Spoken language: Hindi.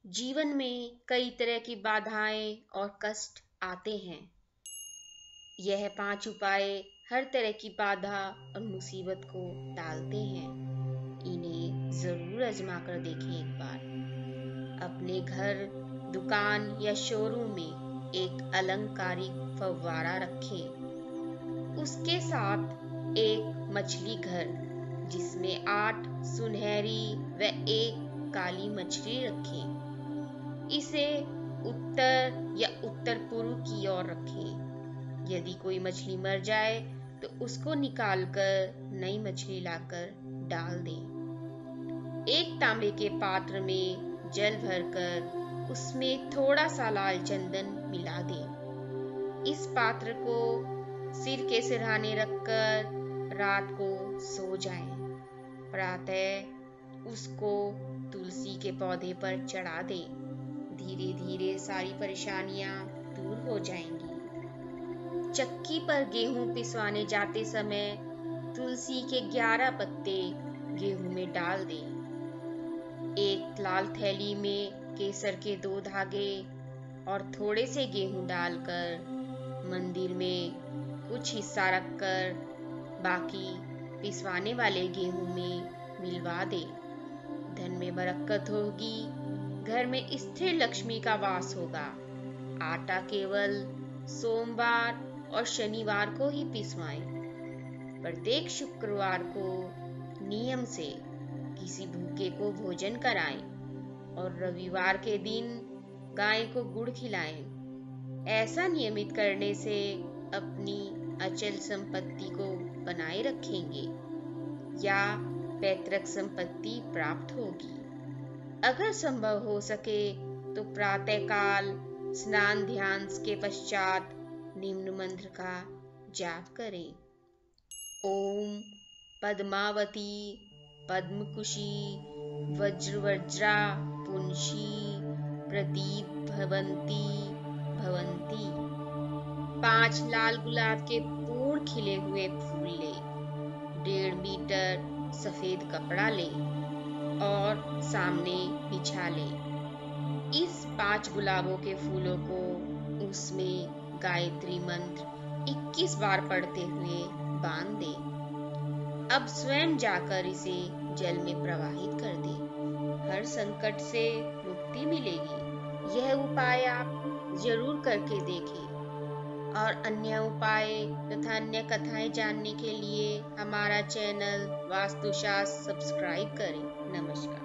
जीवन में कई तरह की बाधाएं और कष्ट आते हैं। यह 5 उपाय हर तरह की बाधा और मुसीबत को टालते हैं। इन्हें जरूर आजमा कर देखें एक बार। अपने घर, दुकान या शोरूम में एक अलंकारिक फव्वारा रखें। उसके साथ एक मछली घर जिसमें 8 सुनहरी व 1 काली मछली रखें। इसे उत्तर या उत्तर पूर्व की ओर रखें। यदि कोई मछली मर जाए तो उसको निकालकर नई मछली लाकर डाल दें। एक तांबे के पात्र में जल भरकर उसमें थोड़ा सा लाल चंदन मिला दें। इस पात्र को सिर के सिरहाने रखकर रात को सो जाएं। प्रातः उसको तुलसी के पौधे पर चढ़ा दें। धीरे धीरे सारी परेशानियां दूर हो जाएंगी। चक्की पर गेहूं पिसवाने जाते समय तुलसी के 11 पत्ते गेहूं में डाल दें। एक लाल थैली में केसर के 2 धागे और थोड़े से गेहूं डालकर मंदिर में कुछ हिस्सा रखकर बाकी पिसवाने वाले गेहूं में मिलवा दें। धन में बरकत होगी, घर में स्थिर लक्ष्मी का वास होगा। आटा केवल सोमवार और शनिवार को ही पिसवाएं। प्रत्येक शुक्रवार को नियम से किसी भूखे को भोजन कराएं और रविवार के दिन गाय को गुड़ खिलाएं। ऐसा नियमित करने से अपनी अचल संपत्ति को बनाए रखेंगे या पैतृक संपत्ति प्राप्त होगी। अगर संभव हो सके तो प्रातःकाल स्नान ध्यान के पश्चात निम्न मंत्र का जाप करें। ओम पद्मावती पद्मकुशी वज्रवज्रा पुंशी प्रदीप भवंती भवंती। 5 लाल गुलाब के पूर्ण खिले हुए फूल ले। 1.5 मीटर सफेद कपड़ा ले और सामने बिछा ले। इस 5 गुलाबों के फूलों को उसमें गायत्री मंत्र 21 बार पढ़ते हुए बांध दे। अब स्वयं जाकर इसे जल में प्रवाहित कर दे। हर संकट से मुक्ति मिलेगी। यह उपाय आप जरूर करके देखें और अन्य उपाय तथा अन्य कथाएं जानने के लिए हमारा चैनल वास्तुशास्त्र सब्सक्राइब करें। नमस्कार।